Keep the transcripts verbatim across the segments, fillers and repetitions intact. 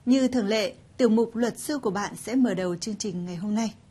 Như thường lệ, tiểu mục luật sư của bạn sẽ mở đầu chương trình ngày hôm nay.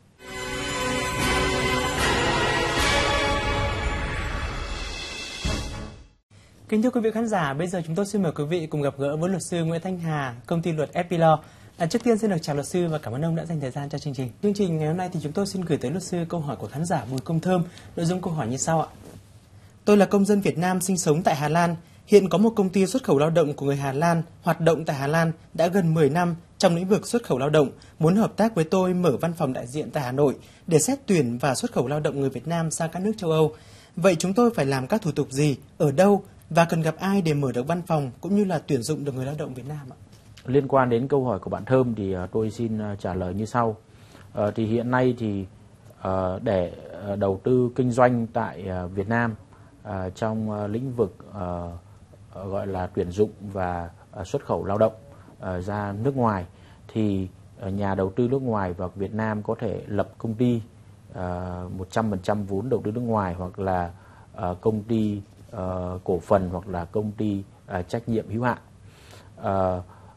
Kính thưa quý vị khán giả, bây giờ chúng tôi xin mời quý vị cùng gặp gỡ với luật sư Nguyễn Thanh Hà, công ty luật ép pê Law. À, trước tiên xin được chào luật sư và cảm ơn ông đã dành thời gian cho chương trình. Chương trình ngày hôm nay thì chúng tôi xin gửi tới luật sư câu hỏi của khán giả Bùi Công Thơm. Nội dung câu hỏi như sau ạ. Tôi là công dân Việt Nam sinh sống tại Hà Lan. Hiện có một công ty xuất khẩu lao động của người Hà Lan hoạt động tại Hà Lan đã gần mười năm trong lĩnh vực xuất khẩu lao động, muốn hợp tác với tôi mở văn phòng đại diện tại Hà Nội để xét tuyển và xuất khẩu lao động người Việt Nam sang các nước châu Âu. Vậy chúng tôi phải làm các thủ tục gì, ở đâu và cần gặp ai để mở được văn phòng cũng như là tuyển dụng được người lao động Việt Nam ạ? Liên quan đến câu hỏi của bạn Thơm thì tôi xin trả lời như sau. À, thì hiện nay thì à, để đầu tư kinh doanh tại Việt Nam à, trong lĩnh vực à, gọi là tuyển dụng và à, xuất khẩu lao động à, ra nước ngoài thì nhà đầu tư nước ngoài vào Việt Nam có thể lập công ty à, một trăm phần trăm vốn đầu tư nước ngoài, hoặc là à, công ty à, cổ phần, hoặc là công ty à, trách nhiệm hữu hạn. À,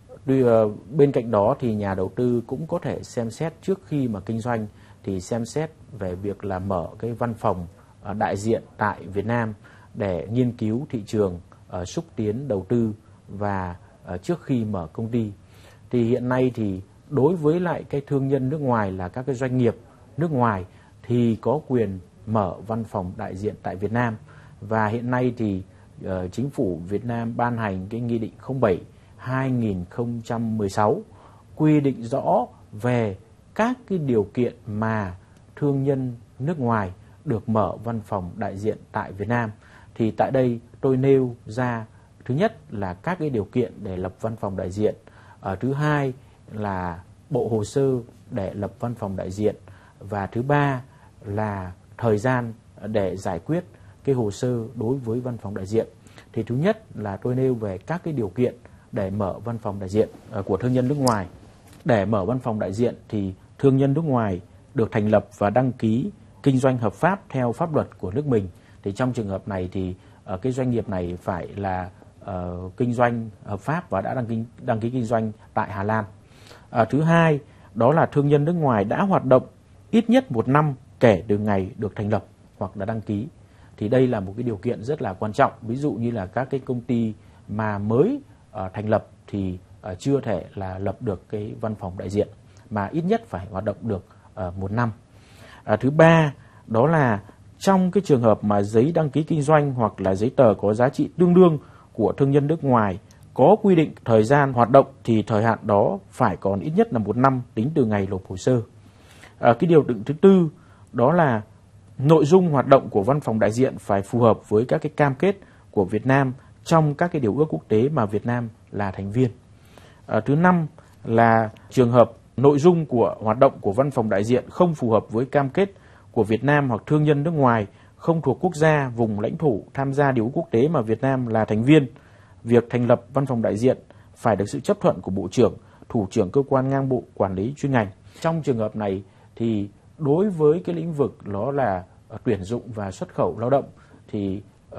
Bên cạnh đó thì nhà đầu tư cũng có thể xem xét trước khi mà kinh doanh thì xem xét về việc là mở cái văn phòng đại diện tại Việt Nam để nghiên cứu thị trường, xúc tiến đầu tư và trước khi mở công ty. Thì hiện nay thì đối với lại cái thương nhân nước ngoài là các cái doanh nghiệp nước ngoài thì có quyền mở văn phòng đại diện tại Việt Nam. Và hiện nay thì uh, chính phủ Việt Nam ban hành cái nghị định không bảy hai nghìn không trăm mười sáu quy định rõ về các cái điều kiện mà thương nhân nước ngoài được mở văn phòng đại diện tại Việt Nam. Thì tại đây tôi nêu ra thứ nhất là các cái điều kiện để lập văn phòng đại diện, à, thứ hai là bộ hồ sơ để lập văn phòng đại diện, và thứ ba là thời gian để giải quyết cái hồ sơ đối với văn phòng đại diện. Thì thứ nhất là tôi nêu về các cái điều kiện để mở văn phòng đại diện của thương nhân nước ngoài. Để mở văn phòng đại diện thì thương nhân nước ngoài được thành lập và đăng ký kinh doanh hợp pháp theo pháp luật của nước mình. Thì trong trường hợp này thì uh, cái doanh nghiệp này phải là uh, kinh doanh hợp pháp và đã đăng ký, đăng ký kinh doanh tại Hà Lan. Uh, thứ hai, đó là thương nhân nước ngoài đã hoạt động ít nhất một năm kể từ ngày được thành lập hoặc là đăng ký. Thì đây là một cái điều kiện rất là quan trọng. Ví dụ như là các cái công ty mà mới uh, thành lập thì uh, chưa thể là lập được cái văn phòng đại diện, mà ít nhất phải hoạt động được uh, một năm. Uh, thứ ba, đó là trong cái trường hợp mà giấy đăng ký kinh doanh hoặc là giấy tờ có giá trị tương đương của thương nhân nước ngoài có quy định thời gian hoạt động thì thời hạn đó phải còn ít nhất là một năm tính từ ngày nộp hồ sơ. À, cái điều thứ tư, đó là nội dung hoạt động của văn phòng đại diện phải phù hợp với các cái cam kết của Việt Nam trong các cái điều ước quốc tế mà Việt Nam là thành viên. À, thứ năm là trường hợp nội dung của hoạt động của văn phòng đại diện không phù hợp với cam kết của Việt Nam hoặc thương nhân nước ngoài không thuộc quốc gia, vùng lãnh thổ tham gia điều ước quốc tế mà Việt Nam là thành viên, việc thành lập văn phòng đại diện phải được sự chấp thuận của Bộ trưởng, Thủ trưởng cơ quan ngang bộ quản lý chuyên ngành. Trong trường hợp này thì đối với cái lĩnh vực đó là uh, tuyển dụng và xuất khẩu lao động thì uh,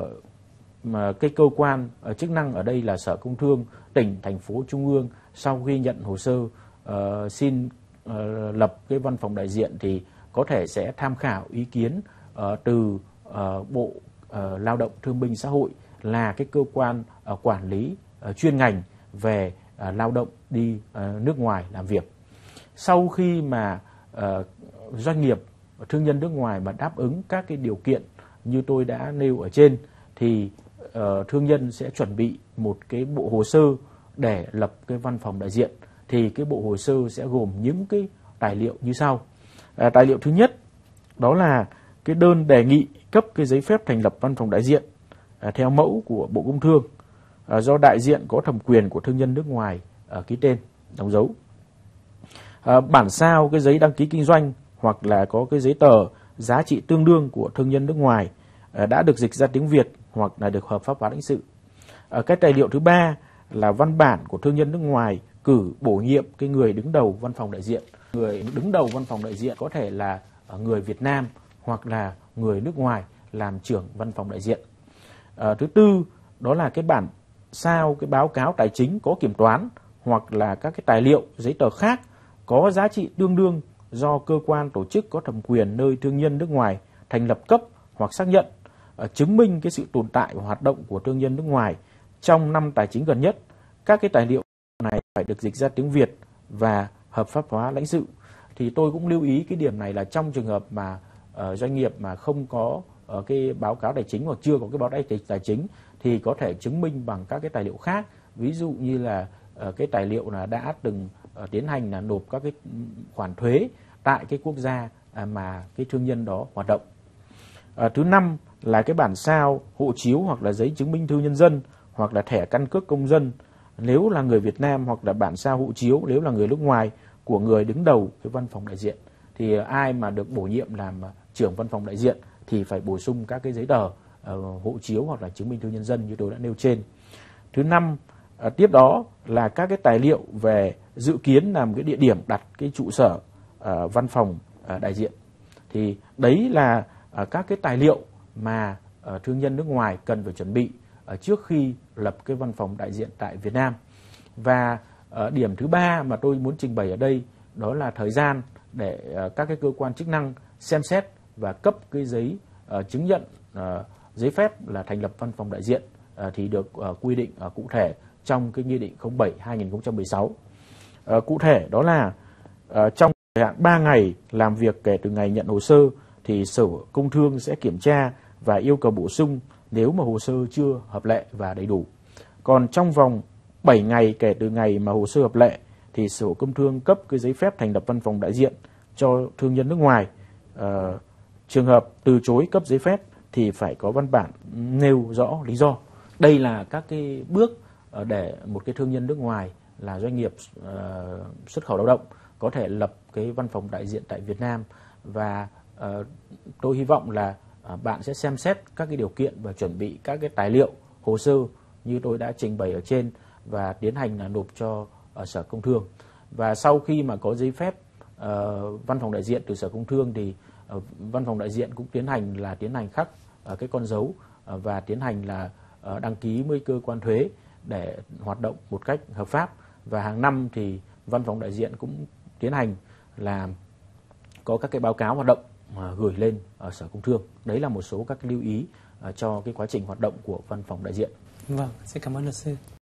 mà cái cơ quan uh, chức năng ở đây là Sở Công Thương, tỉnh, thành phố, trung ương sau khi nhận hồ sơ uh, xin uh, lập cái văn phòng đại diện thì có thể sẽ tham khảo ý kiến uh, từ uh, Bộ uh, Lao động Thương binh Xã hội là cái cơ quan uh, quản lý uh, chuyên ngành về uh, lao động đi uh, nước ngoài làm việc. Sau khi mà uh, doanh nghiệp, thương nhân nước ngoài mà đáp ứng các cái điều kiện như tôi đã nêu ở trên thì uh, thương nhân sẽ chuẩn bị một cái bộ hồ sơ để lập cái văn phòng đại diện. Thì cái bộ hồ sơ sẽ gồm những cái tài liệu như sau. À, tài liệu thứ nhất đó là cái đơn đề nghị cấp cái giấy phép thành lập văn phòng đại diện à, theo mẫu của Bộ Công Thương à, do đại diện có thẩm quyền của thương nhân nước ngoài à, ký tên, đóng dấu. À, bản sao cái giấy đăng ký kinh doanh hoặc là có cái giấy tờ giá trị tương đương của thương nhân nước ngoài à, đã được dịch ra tiếng Việt hoặc là được hợp pháp hóa lãnh sự. À, cái tài liệu thứ ba là văn bản của thương nhân nước ngoài cử bổ nhiệm cái người đứng đầu văn phòng đại diện. Người đứng đầu văn phòng đại diện có thể là người Việt Nam hoặc là người nước ngoài làm trưởng văn phòng đại diện. À, thứ tư đó là cái bản sao cái báo cáo tài chính có kiểm toán hoặc là các cái tài liệu, giấy tờ khác có giá trị tương đương do cơ quan tổ chức có thẩm quyền nơi thương nhân nước ngoài thành lập cấp hoặc xác nhận uh, chứng minh cái sự tồn tại và hoạt động của thương nhân nước ngoài trong năm tài chính gần nhất. Các cái tài liệu này phải được dịch ra tiếng Việt và hợp pháp hóa lãnh sự. Thì tôi cũng lưu ý cái điểm này là trong trường hợp mà uh, doanh nghiệp mà không có uh, cái báo cáo tài chính hoặc chưa có cái báo cáo tài chính thì có thể chứng minh bằng các cái tài liệu khác, ví dụ như là uh, cái tài liệu là đã từng uh, tiến hành là nộp các cái khoản thuế tại cái quốc gia uh, mà cái thương nhân đó hoạt động. Uh, thứ năm là cái bản sao hộ chiếu hoặc là giấy chứng minh thư nhân dân hoặc là thẻ căn cước công dân nếu là người Việt Nam, hoặc là bản sao hộ chiếu nếu là người nước ngoài của người đứng đầu cái văn phòng đại diện. Thì ai mà được bổ nhiệm làm trưởng văn phòng đại diện thì phải bổ sung các cái giấy tờ uh, hộ chiếu hoặc là chứng minh thư nhân dân như tôi đã nêu trên. Thứ năm, uh, tiếp đó là các cái tài liệu về dự kiến làm cái địa điểm đặt cái trụ sở uh, văn phòng uh, đại diện. Thì đấy là uh, các cái tài liệu mà uh, thương nhân nước ngoài cần phải chuẩn bị uh, trước khi lập cái văn phòng đại diện tại Việt Nam. Và uh, điểm thứ ba mà tôi muốn trình bày ở đây đó là thời gian để uh, các cái cơ quan chức năng xem xét và cấp cái giấy uh, chứng nhận uh, giấy phép là thành lập văn phòng đại diện uh, thì được uh, quy định uh, cụ thể trong cái nghị định không bảy hai nghìn không trăm mười sáu. Uh, cụ thể đó là uh, trong thời hạn ba ngày làm việc kể từ ngày nhận hồ sơ thì Sở Công Thương sẽ kiểm tra và yêu cầu bổ sung nếu mà hồ sơ chưa hợp lệ và đầy đủ. Còn trong vòng bảy ngày kể từ ngày mà hồ sơ hợp lệ thì Sở Công Thương cấp cái giấy phép thành lập văn phòng đại diện cho thương nhân nước ngoài. Uh, trường hợp từ chối cấp giấy phép thì phải có văn bản nêu rõ lý do. Đây là các cái bước uh, để một cái thương nhân nước ngoài là doanh nghiệp uh, xuất khẩu lao động có thể lập cái văn phòng đại diện tại Việt Nam. Và uh, tôi hy vọng là uh, bạn sẽ xem xét các cái điều kiện và chuẩn bị các cái tài liệu, hồ sơ như tôi đã trình bày ở trên và tiến hành là nộp cho uh, Sở Công Thương. Và sau khi mà có giấy phép uh, văn phòng đại diện từ Sở Công Thương thì uh, văn phòng đại diện cũng tiến hành là tiến hành khắc uh, cái con dấu uh, và tiến hành là uh, đăng ký với cơ quan thuế để hoạt động một cách hợp pháp. Và hàng năm thì văn phòng đại diện cũng tiến hành là có các cái báo cáo hoạt động mà gửi lên ở Sở Công Thương. Đấy là một số các lưu ý uh, cho cái quá trình hoạt động của văn phòng đại diện. Vâng, xin cảm ơn luật sư.